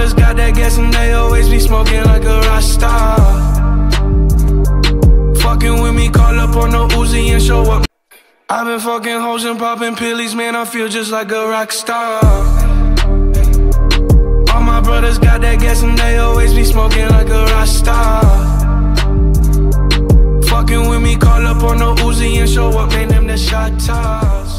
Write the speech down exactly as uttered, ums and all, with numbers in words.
brothers got that gas and they always be smoking like a rock star. Fucking with me, call up on the Uzi and show up. I've been fucking hoes and popping pillies, man, I feel just like a rock star. All my brothers got that gas and they always be smoking like a rock star. Fucking with me, call up on the Uzi and show up, man, them the shot toss.